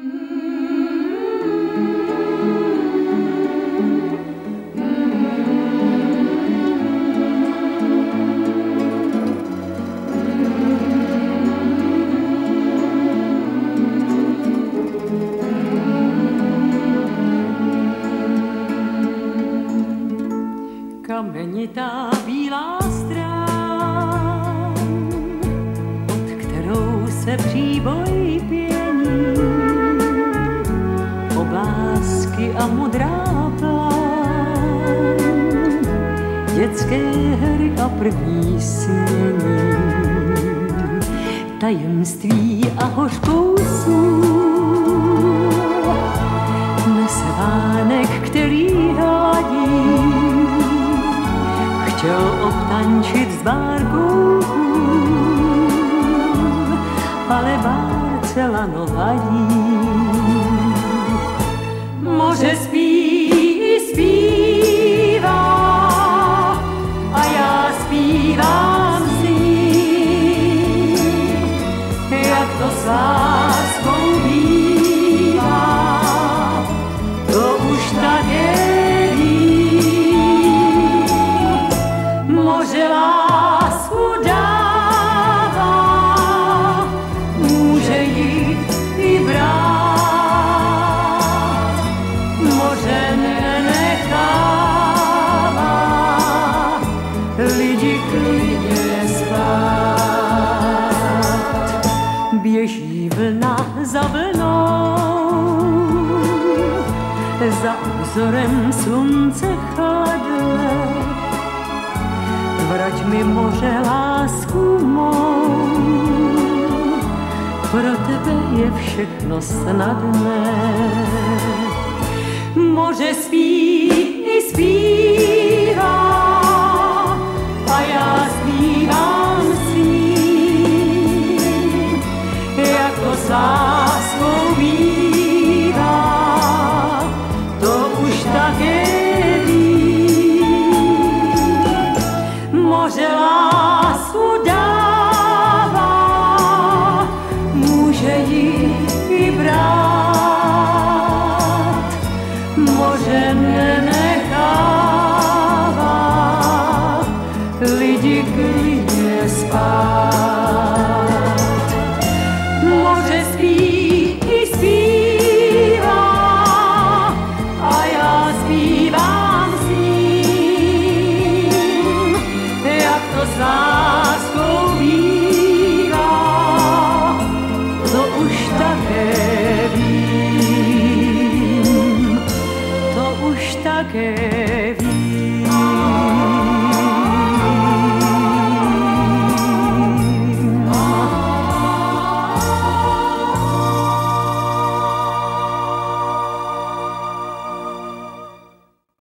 Kamenitá bílá stráň, pod kterou se příboj pění, oblásky a modrá pláň, dětské hry a první snění, tajemství a hořkou sůl, nese vánek, který hladí. Chtěl obtančit s bárkou kůl, ale Barcelano vadí. Moře spí i zpívá a já zpívám s ním, jak to s láskou bývá, to už tak je. Moře lásku dává, může ji i brát. Moře nenechává lidi klidně spát. Běží vlna za vlnou, za obzorem slunce chladle. Vrať mi moře lásku mou, pro tebe je všechno snadné. Moře spí i zpívá a já zpívám s ním, jak to s láskou bývá, to už tak je. Moře lásku dává, může ji i brát. Moře nenechává lidi klidně spát. Moře spí i zpívá a já zpívám s ním, jak to s láskou bývá, to už také vím, to už také vím.